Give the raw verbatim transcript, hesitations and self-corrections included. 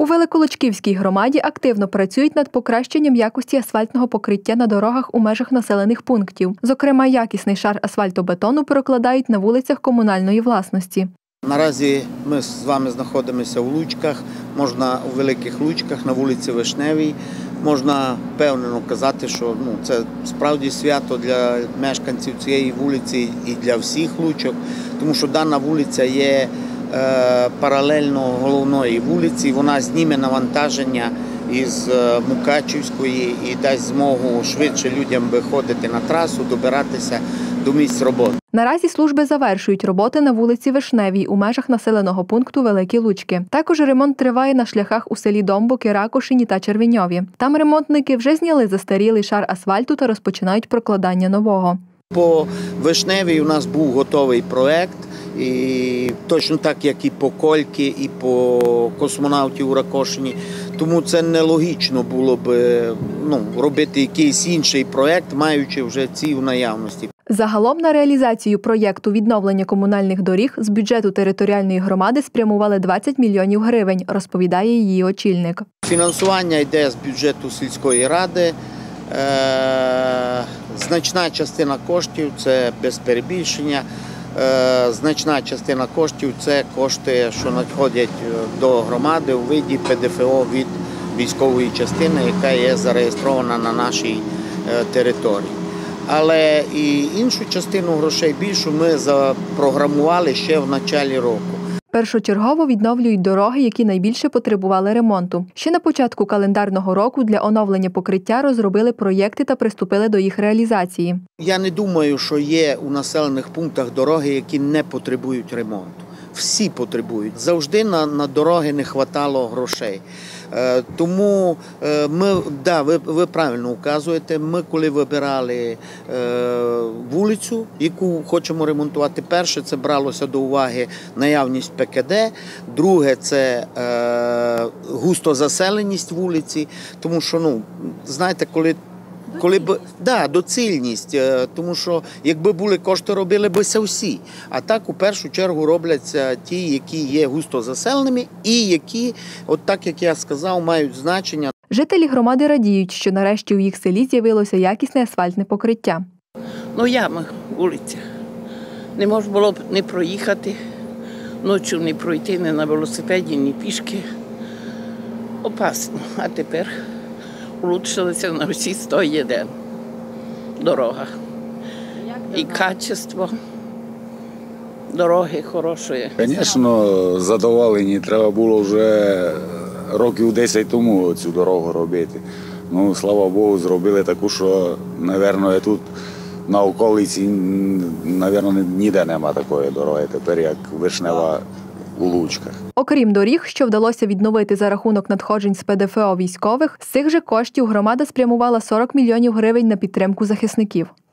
У Великолучківській громаді активно працюють над покращенням якості асфальтного покриття на дорогах у межах населених пунктів. Зокрема, якісний шар асфальтобетону прокладають на вулицях комунальної власності. Наразі ми з вами знаходимося у Лучках, можна у Великих Лучках, на вулиці Вишневій. Можна впевнено казати, що ну, це справді свято для мешканців цієї вулиці і для всіх Лучок, тому що дана вулиця є е, паралельно головної вулиці, вона зніме навантаження із Мукачівської і дасть змогу швидше людям виходити на трасу, добиратися до місць роботи. Наразі служби завершують роботи на вулиці Вишневій у межах населеного пункту Великі Лучки. Також ремонт триває на шляхах у селі Домбоки, Ракошині та Червеньові. Там ремонтники вже зняли застарілий шар асфальту та розпочинають прокладання нового. По Вишневій у нас був готовий проєкт, і точно так, як і по Кольки, і по Космонавтів у Ракошині. Тому це нелогічно було б ну, робити якийсь інший проєкт, маючи вже ці в наявності. Загалом на реалізацію проєкту відновлення комунальних доріг з бюджету територіальної громади спрямували двадцять мільйонів гривень, розповідає її очільник. Фінансування йде з бюджету сільської ради. Е- значна частина коштів – це без перебільшення. Е- значна частина коштів – це кошти, що надходять до громади у виді Пе Де Фе О від військової частини, яка є зареєстрована на нашій е- території. Але і іншу частину грошей, більшу, ми запрограмували ще в початку року. Першочергово відновлюють дороги, які найбільше потребували ремонту. Ще на початку календарного року для оновлення покриття розробили проєкти та приступили до їх реалізації. Я не думаю, що є у населених пунктах дороги, які не потребують ремонту. Всі потребують. Завжди на, на дороги не вистачало грошей. Е, тому е, ми, да, ви, ви правильно вказуєте, ми коли вибирали е, вулицю, яку хочемо ремонтувати, перше це бралося до уваги наявність Пе Ке Де, друге це е, густозаселеність вулиці, тому що, ну, знаєте, коли Коли б да, доцільність, тому що якби були кошти, робили б всі. А так у першу чергу робляться ті, які є густо заселеними і які, от так як я сказав, мають значення. Жителі громади радіють, що нарешті у їх селі з'явилося якісне асфальтне покриття. Ну яма, вулиця. Не можна було б не проїхати, ночі не пройти, ні на велосипеді, ні пішки. Опасно. А тепер улучшилася на всі сто один дорога. І качество дороги хорошої. Звісно, задоволені. Треба було вже років десять тому цю дорогу робити. Ну, слава Богу, зробили таку, що, мабуть, тут на околиці, мабуть, ніде нема такої дороги тепер, як Вишнева у Лучках. Окрім доріг, що вдалося відновити за рахунок надходжень з Пе Де Фе О військових, з цих же коштів громада спрямувала сорок мільйонів гривень на підтримку захисників.